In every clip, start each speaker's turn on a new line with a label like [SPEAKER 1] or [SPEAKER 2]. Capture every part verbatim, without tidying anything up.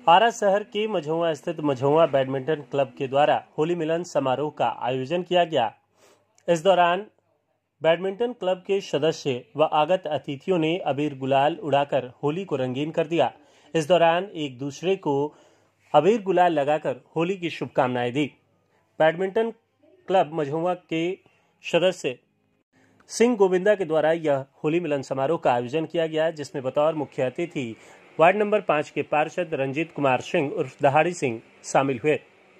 [SPEAKER 1] आरा शहर के मझौआ स्थित मझौआ बैडमिंटन क्लब के द्वारा होली मिलन समारोह का आयोजन किया गया। इस दौरान बैडमिंटन क्लब के सदस्य व आगत अतिथियों ने अबीर गुलाल उड़ाकर होली को रंगीन कर दिया। इस दौरान एक दूसरे को अबीर गुलाल लगाकर होली की शुभकामनाएं दी। बैडमिंटन क्लब मझौआ के सदस्य सिंह गोविंदा के द्वारा यह होली मिलन समारोह का आयोजन किया गया, जिसमें बतौर मुख्य अतिथि वार्ड नंबर पाँच के पार्षद रंजीत कुमार सिंह उर्फ दहाड़ी सिंह शामिल हुए।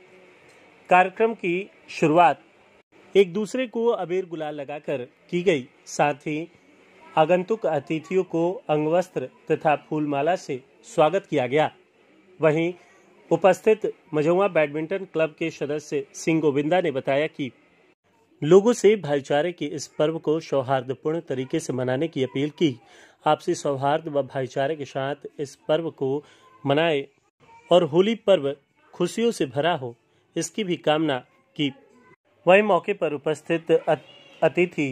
[SPEAKER 1] कार्यक्रम की शुरुआत एक दूसरे को अबीर गुलाल लगाकर की गई। साथ ही आगंतुक अतिथियों को अंगवस्त्र तथा फूलमाला से स्वागत किया गया। वहीं उपस्थित मझौआ बैडमिंटन क्लब के सदस्य सिंह गोविंदा ने बताया कि लोगों से भाईचारे के इस पर्व को सौहार्दपूर्ण तरीके से मनाने की अपील की। आपसी सौहार्द व भाईचारे के साथ इस पर्व को मनाए और होली पर्व खुशियों से भरा हो, इसकी भी कामना की। वहीं मौके पर उपस्थित अतिथि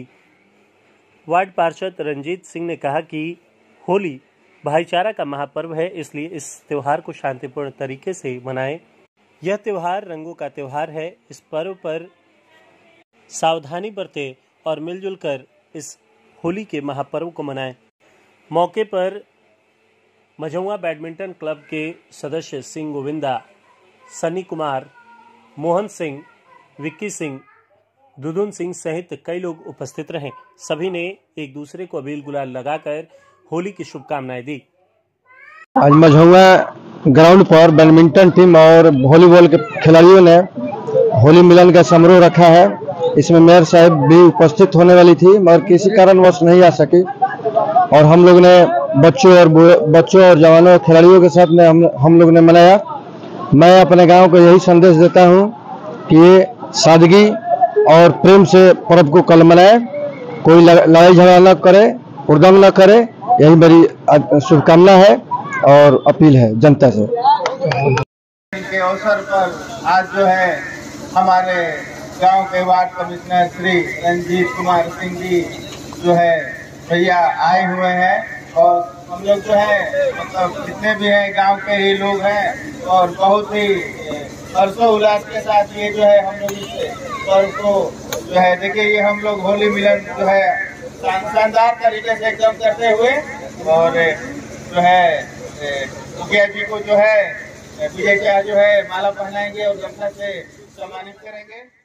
[SPEAKER 1] वार्ड पार्षद रंजीत सिंह ने कहा कि होली भाईचारा का महापर्व है, इसलिए इस त्योहार को शांतिपूर्ण तरीके से मनाएं। यह त्योहार रंगों का त्योहार है। इस पर्व पर सावधानी बरतें और मिलजुल कर इस होली के महापर्व को मनाएं। मौके पर मझौआ बैडमिंटन क्लब के सदस्य सिंह गोविंदा, सनी कुमार, मोहन सिंह, विक्की सिंह, दुदुन सिंह सहित कई लोग उपस्थित रहे। सभी ने एक दूसरे को अबीर गुलाल लगाकर होली की शुभकामनाएं दी।
[SPEAKER 2] आज मझौआ ग्राउंड पर बैडमिंटन टीम और वॉलीबॉल के खिलाड़ियों ने होली मिलन का समारोह रखा है। इसमें मेयर साहब भी उपस्थित होने वाली थी, मगर किसी कारणवश नहीं आ सकी और हम लोग ने बच्चों और बच्चों और जवानों और खिलाड़ियों के साथ में हम हम लोग ने मनाया। मैं अपने गांव को यही संदेश देता हूं कि ये सादगी और प्रेम से पर्व को कल मनाए, कोई लड़ाई झगड़ा न करे, उद्दंड न करे। यही मेरी शुभकामना है और अपील है जनता से।
[SPEAKER 3] के अवसर पर आज जो है हमारे गांव के वार्ड कमिश्नर श्री रंजीत कुमार सिंह जी जो है भैया आए हुए हैं और हम लोग जो है मतलब जितने भी हैं गांव के ही लोग हैं और बहुत ही हर्षोल्लास के साथ ये जो है हम लोग इस पर्व को जो है देखिए ये हम लोग होली मिलन जो है शानदार तरीके से एकदम करते हुए और जो है मुखिया जी को जो है विजय जो है माला पहनाएंगे और जनता से सम्मानित करेंगे।